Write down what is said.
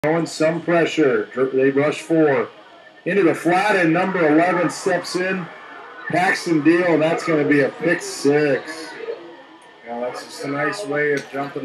Showing some pressure. They rush 4 into the flat, and number 11 steps in. Paxton deal, and that's going to be a pick 6. Now that's just a nice way of jumping